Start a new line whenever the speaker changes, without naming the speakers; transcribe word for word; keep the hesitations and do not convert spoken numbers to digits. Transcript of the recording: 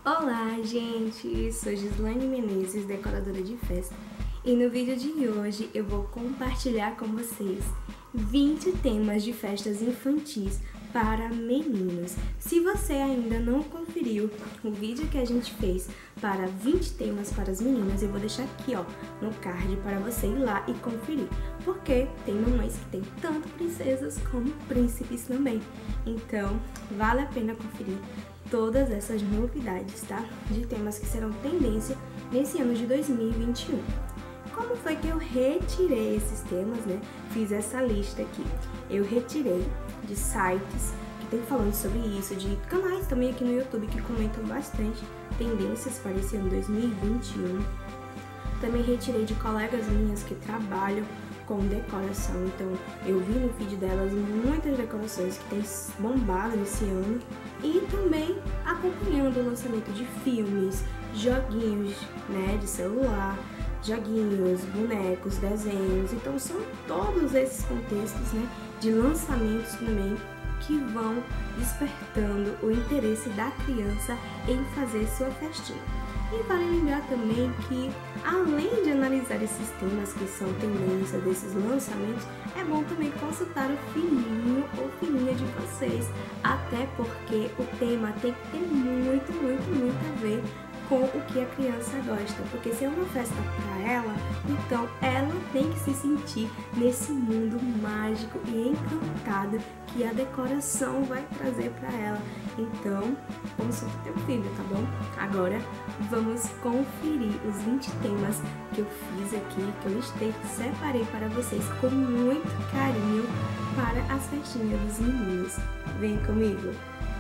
Olá, gente! Sou Gislaine Menezes, decoradora de festa, e no vídeo de hoje eu vou compartilhar com vocês vinte temas de festas infantis para meninos. Se você ainda não conferiu o vídeo que a gente fez para vinte temas para as meninas, eu vou deixar aqui, ó, no card para você ir lá e conferir, porque tem mamães que tem tanto princesas como príncipes também. Então, vale a pena conferir todas essas novidades, tá? De temas que serão tendência nesse ano de dois mil e vinte e um. Como foi que eu retirei esses temas, né? Fiz essa lista aqui. Eu retirei de sites que tem falando sobre isso, de canais também aqui no YouTube que comentam bastante tendências para esse ano dois mil e vinte e um. Também retirei de colegas minhas que trabalham com decoração, então eu vi no feed delas muitas decorações que tem bombado nesse ano, e também acompanhando o lançamento de filmes, joguinhos, né, de celular, joguinhos, bonecos, desenhos. Então são todos esses contextos, né, de lançamentos também que vão despertando o interesse da criança em fazer sua festinha. E vale lembrar também que, além de analisar esses temas que são tendência desses lançamentos, é bom também consultar o filhinho ou filhinha de vocês, até porque o tema tem que ter muito, muito, muito a ver com o que a criança gosta, porque se é uma festa para ela, então ela tem que se sentir nesse mundo mágico e encantado que a decoração vai trazer para ela. Então, consulta teu filho, tá bom? Agora, vamos conferir os vinte temas que eu fiz aqui, que eu listei, separei para vocês com muito carinho para as festinhas dos meninos. Vem comigo!